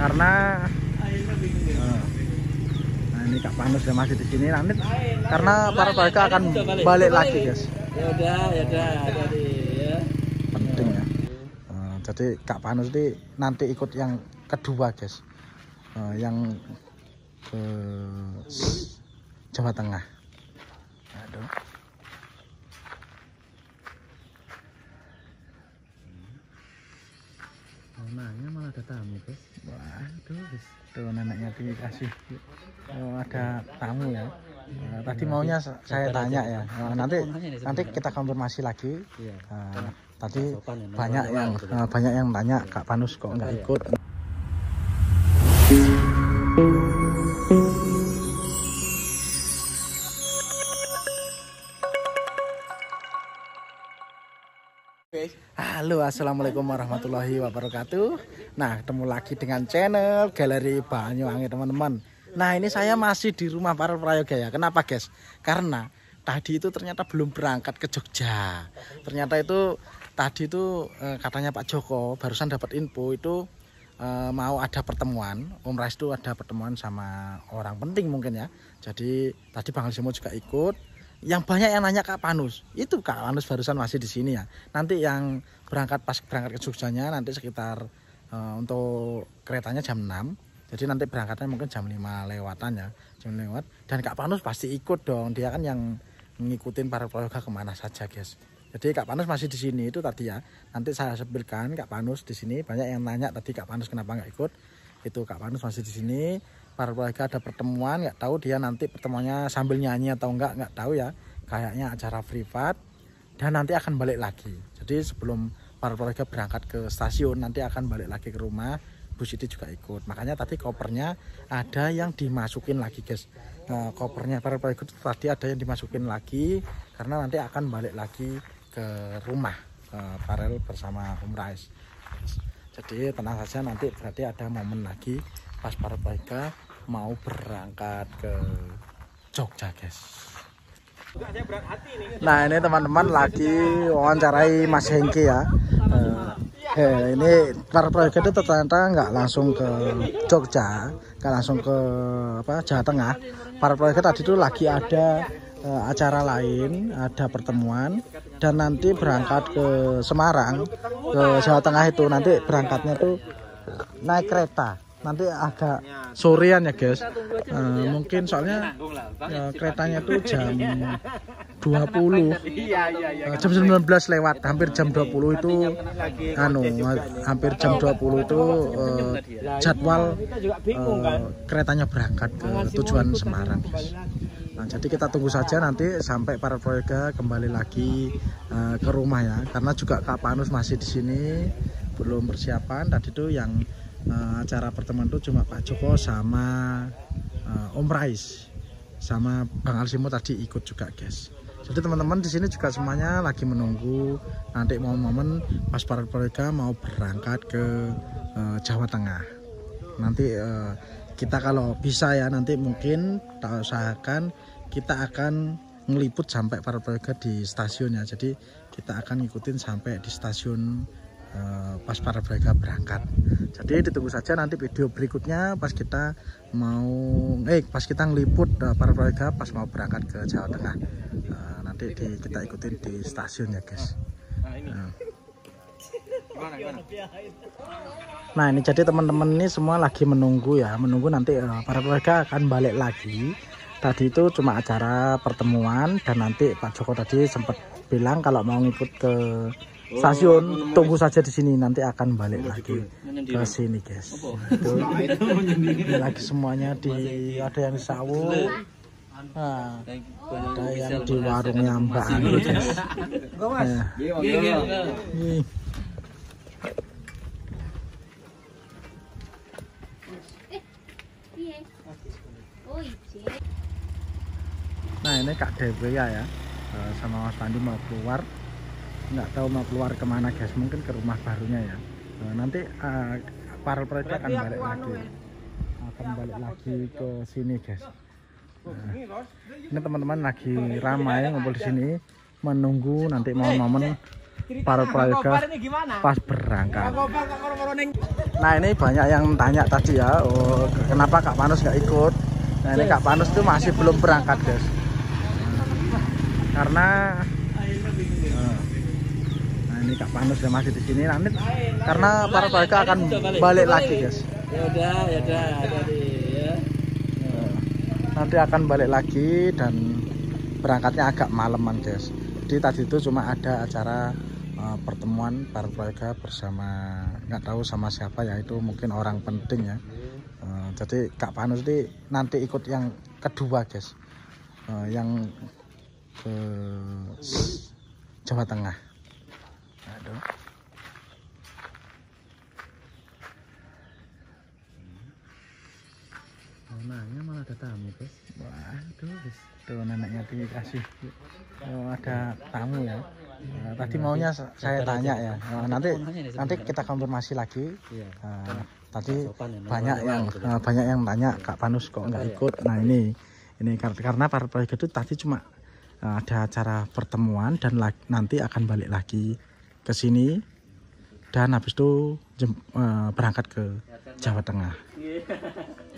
karena nah ini Kak Panus yang masih di sini nanti karena para warga akan balik lagi guys. Ya udah tadi ya. Penting ya. Jadi Kak Panus ini nanti ikut yang kedua guys, yang ke Jawa Tengah. Aduh. Nanya malah ada tamu guys. Waduh guys, tuh neneknya dikasih. Oh, ada tamu ya. Tadi maunya saya tanya ya. Nanti kita konfirmasi lagi. Tadi banyak yang tanya Kak Panus kok nggak ikut. Halo, assalamualaikum warahmatullahi wabarakatuh. Nah, ketemu lagi dengan channel Galeri Banyuwangi teman-teman. Nah, ini saya masih di rumah para prayoga ya. Kenapa guys? Karena tadi itu ternyata belum berangkat ke Jogja. Ternyata itu tadi itu katanya Pak Joko barusan dapat info itu mau ada pertemuan. Om Rais itu ada pertemuan sama orang penting mungkin ya. Jadi tadi Bang Alsimo juga ikut. Yang banyak yang nanya Kak Panus, itu Kak Panus barusan masih di sini ya. Nanti yang pas berangkat ke Jogjanya nanti sekitar untuk keretanya jam 6. Jadi nanti berangkatnya mungkin jam 5 lewatan ya, jam lewat. Dan Kak Panus pasti ikut dong, dia kan yang ngikutin para prayoga kemana saja guys. Jadi Kak Panus masih di sini itu tadi ya. Nanti saya sebutkan Kak Panus di sini. Banyak yang nanya tadi Kak Panus kenapa nggak ikut. Itu Kak Panus masih di sini. Para prayoga ada pertemuan, nggak tahu dia nanti pertemuannya sambil nyanyi atau nggak tahu ya. Kayaknya acara privat dan nanti akan balik lagi. Jadi sebelum para prayoga berangkat ke stasiun nanti akan balik lagi ke rumah. Bu Siti juga ikut. Makanya tadi kopernya ada yang dimasukin lagi guys. Nah, kopernya para prayoga itu tadi ada yang dimasukin lagi karena nanti akan balik lagi ke rumah parel bersama Om Rais. Jadi tenang saja, nanti berarti ada momen lagi pas para prayoga mau berangkat ke Jogja guys. Nah ini teman-teman lagi wawancarai Mas Hengki ya. Ini para prayoga itu ternyata nggak langsung ke Jogja, nggak langsung ke Jawa Tengah. Para prayoga tadi itu lagi ada acara lain, ada pertemuan dan nanti berangkat ke Semarang, ke Jawa Tengah itu nanti berangkatnya tuh naik kereta. Nanti agak sorean ya guys, mungkin soalnya keretanya tuh jam 20, jam 19 lewat, hampir jam 20 itu hampir jam 20 itu jadwal keretanya berangkat ke tujuan Semarang guys. Nah, jadi kita tunggu saja nanti sampai para prayoga kembali lagi ke rumah ya, karena juga Kak Panus masih di sini belum persiapan. Tadi itu yang acara pertemuan itu cuma Pak Joko sama Om Rais sama Bang Alsimo tadi ikut juga guys. Jadi teman-teman di sini juga semuanya lagi menunggu nanti momen pas para prayoga mau berangkat ke Jawa Tengah. Nanti kita kalau bisa ya nanti mungkin kita usahakan kita akan ngeliput sampai para prayoga di stasiun ya. Jadi kita akan ngikutin sampai di stasiun pas para prayoga berangkat. Jadi ditunggu saja nanti video berikutnya pas kita pas kita ngeliput para prayoga pas mau berangkat ke Jawa Tengah. Nanti kita ikutin di stasiun ya guys. Nah ini jadi teman-teman ini semua lagi menunggu nanti para prayoga akan balik lagi. Tadi itu cuma acara pertemuan dan nanti Pak Joko tadi sempat bilang kalau mau ngikut ke stasiun tunggu saja di sini, nanti akan balik lagi ke sini guys. Itu lagi semuanya ada yang di sawo, ada yang di warungnya Mbak Ani guys. Nah ini Kak Dewi ya sama Mas Pandi mau keluar. Nggak tahu mau keluar kemana guys, mungkin ke rumah barunya ya. Nanti para prayoga akan balik lagi ke sini guys. Ini teman-teman lagi ramai ngumpul di sini menunggu nanti momen para prayoga pas berangkat. Nah ini banyak yang tanya tadi ya, oh, kenapa Kak Panus nggak ikut? Nah ini Kak Panus itu masih belum berangkat guys, karena nah ini Kak Panus yang masih di sini. Nanti karena para prayoga akan balik lagi guys. Ya udah tadi ya. Nanti akan balik lagi dan berangkatnya agak malaman guys. Jadi tadi itu cuma ada acara pertemuan para prayoga bersama, nggak tahu sama siapa ya, itu mungkin orang penting ya. Jadi Kak Panus ini nanti ikut yang kedua guys, yang ke Jawa Tengah. Aduh. Nanya malah ada tamu guys. Waduh guys, tuh neneknya dikasih. Oh, ada tamu ya. Tadi maunya saya tanya ya. Nanti kita konfirmasi lagi. Tadi banyak yang tanya Kak Panus kok nggak ikut. Nah ini karena para prayoga itu tadi cuma ada acara pertemuan dan nanti akan balik lagi ke sini dan habis itu berangkat ke Jawa Tengah.